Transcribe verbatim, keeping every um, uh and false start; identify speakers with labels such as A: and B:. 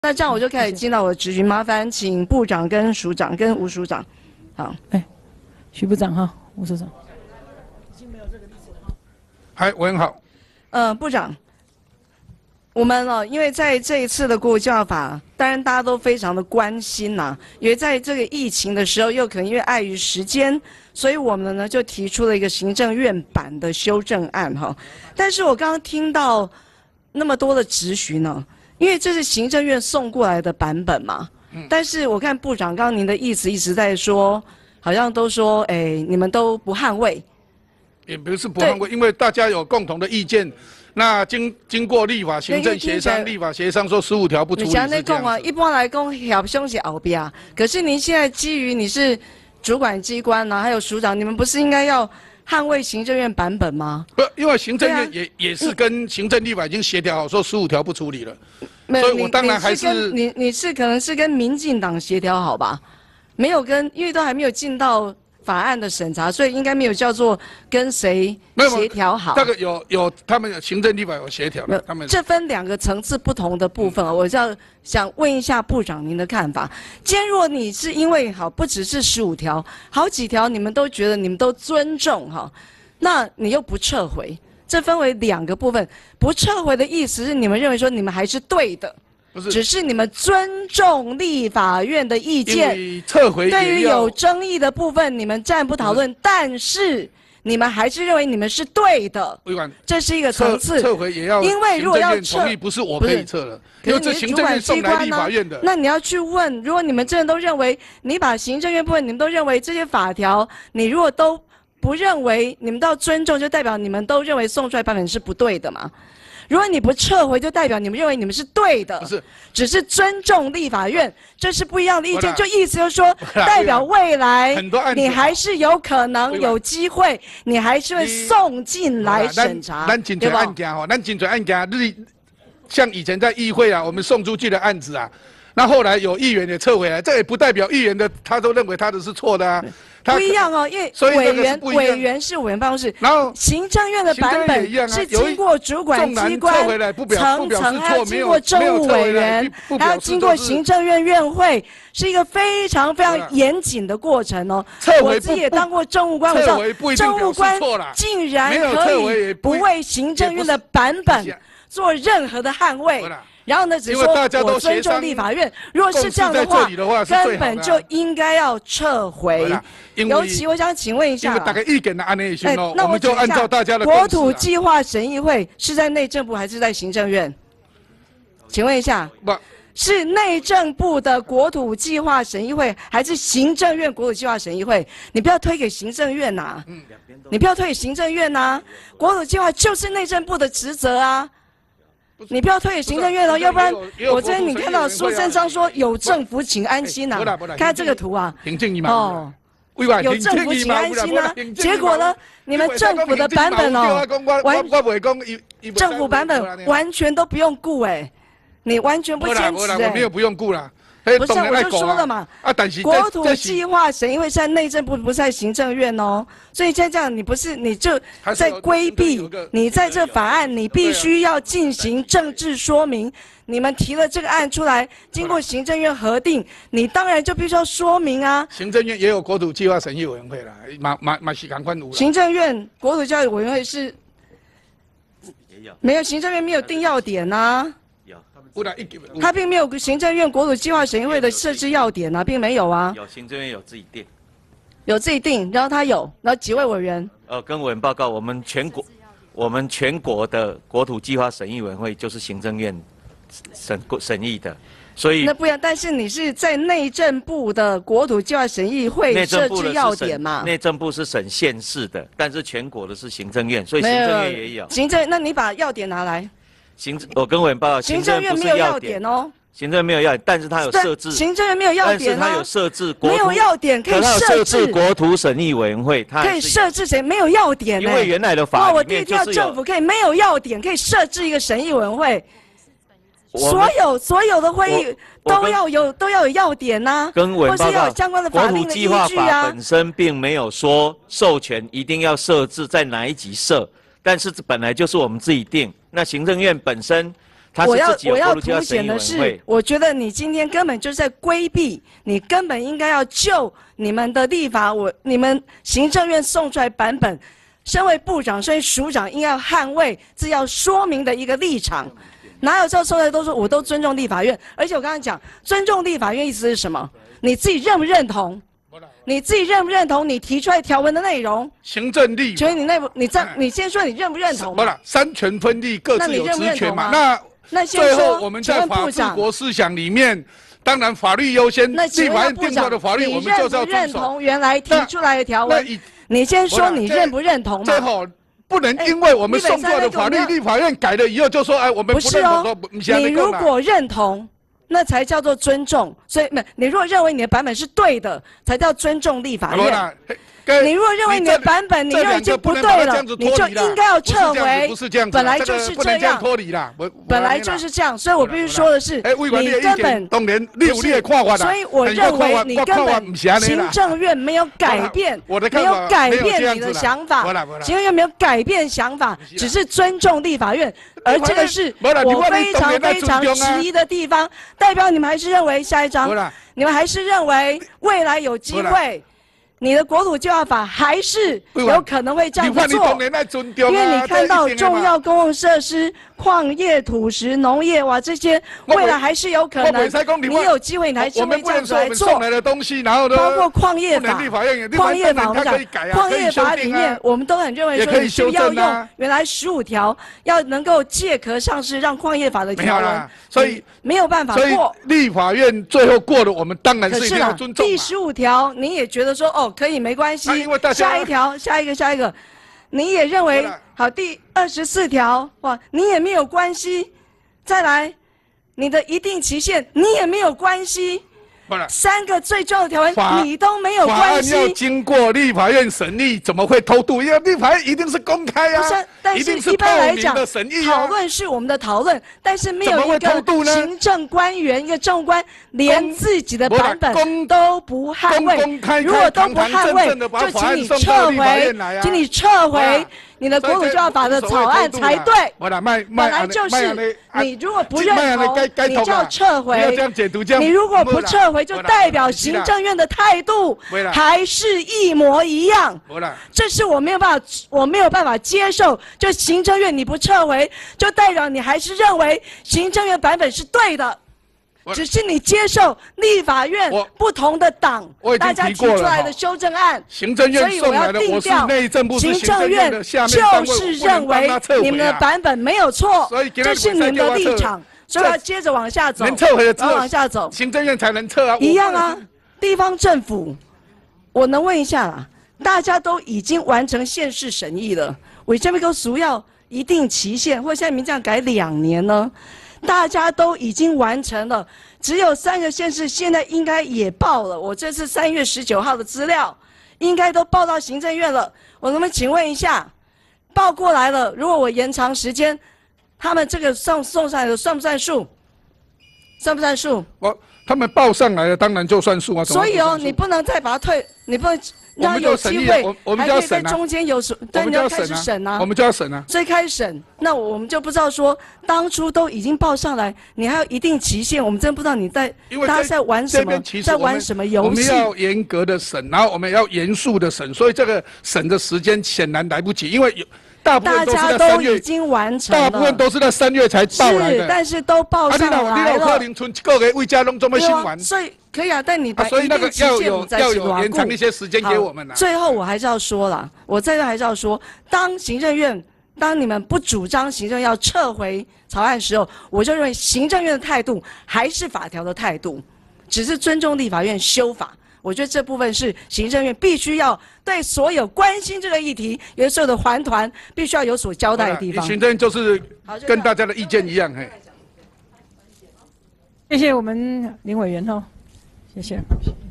A: 那这样我就开始进到我的质询，麻烦请部长跟署长跟吴署长。好，
B: 哎，徐部长哈，吴署长。
C: 已经没有这个例子了。
D: 嗨，文好。
A: 呃，部长，我们哦，因为在这一次的国有计划法，当然大家都非常的关心呐、啊，因为在这个疫情的时候，又可能因为碍于时间，所以我们呢就提出了一个行政院版的修正案哈。但是我刚刚听到那么多的质询呢。因为这是行政院送过来的版本嘛，嗯、但是我看部长刚刚您的意思一直在说，好像都说，哎，你们都不捍卫，
D: 也不是不捍卫，因为大家有共同的意见，那经经过立法行政协商，立法协商说十五条不处理是这样子。你讲那
A: 啊，一般来讲小凶是后边，可是您现在基于你是主管机关呢、啊，还有署长，你们不是应该要捍卫行政院版本吗？
D: 不，因为行政院也、啊、也是跟行政立法已经协调好，说十五条不处理了。所以我当然还是
A: 你你是可能是跟民进党协调好吧，没有跟，因为都还没有进到法案的审查，所以应该没有叫做跟谁协调好。
D: 这个有有他们有行政立法有协调的，他们
A: 这分两个层次不同的部分，嗯、我要想问一下部长您的看法。今天若你是因为好不只是十五条，好几条你们都觉得你们都尊重哈，那你又不撤回。这分为两个部分，不撤回的意思是你们认为说你们还是对的，不是，只是你们尊重立法院的意见。
D: 撤回
A: 对于有争议的部分，你们暂不讨论，但是你们还是认为你们是对的。这是一个层次。
D: 撤回也要，
A: 因为如果要撤，
D: 同意不是我可以撤了，因为这行政院送来立法院的。
A: 那你要去问，如果你们真的都认为，你把行政院部分你们都认为这些法条，你如果都不认为你们都要尊重，就代表你们都认为送出来版本是不对的嘛？如果你不撤回，就代表你们认为你们是对的，
D: 不是，
A: 只是尊重立法院，这是不一样的意见。就意思就是说，代表未来你还是有可能有机会，你还是会送进来审查，
D: 咱真侪案件吼，咱真侪案件，日像以前在议会啊，我们送出去的案子啊，那后来有议员也撤回来，这也不代表议员的他都认为他的是错的啊。
A: 不一样哦，因为委员委员是委员办公室，然后行政院的版本是经过主管机关层层，还要经过政务委员，还要经过行政院院会，是一个非常非常严谨的过程哦。我自己也当过政务官，我知道政务官竟然可以不为行政院的版本做任何的捍卫。然后呢，只说我尊重立法院。如果是这样的话，根本就应该要撤回。尤其我想请问一下，
D: 大概意见的案例先哦，我们就按照大家的
A: 国土计划审议会是在内政部还是在行政院？请问一下，
D: 不，
A: 是内政部的国土计划审议会，还是行政院国土计划审议会？你不要推给行政院呐、啊，嗯，你不要推给行政院呐、啊，国土计划就是内政部的职责啊。你不要推给行政院哦，要不然我这边你看到苏贞昌说有政府请安心呐、啊，看这个图啊，哦，有政府请安心啊，结果呢，你们政府的版本哦，完政府版本完全都不用顾哎，你完全不坚持哎，
D: 我没有不用顾啦。
A: 不是，我就说了嘛，啊，但是国土计划审议会在内政部，不是在行政院哦，所以现在这样，你不是你就在规避，你在这法案，你必须要进行政治说明。你们提了这个案出来，经过行政院核定，你当然就必须要说明啊。
D: 行政院也有国土计划审议委员会啦，马马马是赶快有。
A: 行政院国土计划委员会是没有，行政院没有定要点啊。他并没有行政院国土计划审议会的设置要点啊，并没有啊。
E: 有行政院有自己定，
A: 有自己定，然后他有，然后几位委员。
E: 呃，跟委员报告，我们全国，我们全国的国土计划审议委员会就是行政院审审议的，所以
A: 那不一样。但是你是在内政部的国土计划审议会设置要点嘛？
E: 内政部是审县市的，但是全国的是行政院，所以行政院也有。
A: 行政，那你把要点拿来。
E: 行，我跟委员报告，
A: 行政院没有要点哦。
E: 行政院没有要点，但是它有设置。
A: 行政院没有要点、啊、
E: 但是它有设置国土。
A: 没有要点可以
E: 设置国土审议委员会，它
A: 可以设置谁？没有要点、欸。
E: 因为原来的法里面就是有。
A: 我第一条政府可以没有要点，可以设置一个审议委员会。所有所有的会议都要有都要有要点呐、啊，
E: 跟委员报告，
A: 或是要有相关的法定的依据啊。
E: 国土计划法本身并没有说授权一定要设置在哪一级设，但是这本来就是我们自己定。那行政院本身。 他是自己有国土计划审议委员会。我要我要凸显的是，
A: 我觉得你今天根本就是在规避，你根本应该要就你们的立法，我你们行政院送出来版本，身为部长、身为署长，应该要捍卫自己要说明的一个立场。哪有这候出来都说我都尊重立法院，而且我刚才讲尊重立法院意思是什么？你自己认不认同？你自己认不认同你提出来条文的内容？
D: 行政立法，
A: 所以你内部你这你先说你认不认同？
D: 不了，三权分立，各自有职权嘛。
A: 那
D: 那最后我们在法治国思想里面，当然法律优先，立法院定过的法律我们就是要遵守。
A: 你认不认同原来提出来的条文？你先说你认不认同嘛？
D: 最后。不能因为我们送过的法律，立法院改了以后就说，哎，我们不认同。
A: 不是哦，你如果认同，那才叫做尊重。所以，你如果认为你的版本是对的，才叫尊重立法院。你如果认为你的版本你认为就不对了，你就应该要撤回。
D: 不是这样子，
A: 本来就是这样。
D: 脱离啦，
A: 本来就是这样，所以我必须说的是，你根本
D: 当年六列跨法，
A: 所以我认为你根本行政院没有改变，没有改变你的想法，行政院没有改变想法，只是尊重立法院，而这个是我非常非常质疑的地方。代表你们还是认为下一章，你们还是认为未来有机会。你的国土计划法还是有可能会这样子做，因为你看到重要公共设施、矿业、土石、农业哇这些，未来还是有可能。你有机会，你还是会这样子来做。包括矿业法、矿业法，我们讲矿业法里面，我们都很认为说，你需要用原来十五条，要能够借壳上市，让矿业法的条文，
D: 所以
A: 没有办法过。
D: 所以立法院最后过了，我们当然是一定要尊重。
A: 第十五条，你也觉得说哦。可以没关系，下一条，下一个，下一个，你也认为好？第二十四条，哇，你也没有关系。再来，你的一定期限，你也没有关系。三个最重要的条文，你都没有关系。
D: 法案要经过立法院审议，怎么会偷渡？因为立法院一定是公开啊，
A: 不是，但是一般来讲，讨论是我们的讨论，但是没有一个行政官员、一个政务官连自己的版本都不捍卫。如果都不捍卫，就请你撤回，请你撤回。你的国土计划法的草案才对，本来就是你如果不认同，你就要撤回。你如果不撤回，就代表行政院的态度还是一模一样。这是我没有办法，我没有办法接受。就行政院你不撤回，就代表你还是认为行政院版本是对的。只是你接受立法院不同的党大家提出来的修正案，
D: 行政院送来的，我是内政部，行政院
A: 就是认为你们的版本没有错，这是你们的立场，所以要接着往下走，
D: 能撤回了之后
A: 往下走，
D: 行政院才能撤啊，
A: 一样啊。地方政府，我能问一下啦，大家都已经完成县市审议了，为什么个属要一定期限，或者现在民这样改两年呢？大家都已经完成了，只有三个县市现在应该也报了。我这是三月十九号的资料，应该都报到行政院了。我能不能请问一下，报过来了，如果我延长时间，他们这个送送上来的算不算数？算不算数？
D: 我他们报上来了，当然就算数啊。
A: 所以哦，你不能再把它退，你不能。让有机会，还可以在中间有什？但你要开始审啊，
D: 我们就要审啊。
A: 所以开始审，那我们就不知道说，当初都已经报上来，你还有一定期限，我们真不知道你在大家在玩什么，在玩什么游戏。
D: 我们要严格的审，然后我们要严肃的审，所以这个审的时间显然来不及，因为有。大部分都是在三月，
A: 已经完成了。
D: 大部分都是在三月才报来的。
A: 是，但是都报上来了。
D: 啊，你老你老可能存一个月，魏家拢这么新完。
A: 所以可以啊，但你把
D: 所以那个要有要有延长一些时间给我们啊。
A: 最后我还是要说了，我在这还是要说，当行政院当你们不主张行政要撤回草案的时候，我就认为行政院的态度还是法条的态度，只是尊重立法院修法。我觉得这部分是行政院必须要对所有关心这个议题、有所有的环团必须要有所交代的地方。
D: 行政院就是跟大家的意见一样，嘿。
B: 谢谢我们林委员哈，谢谢。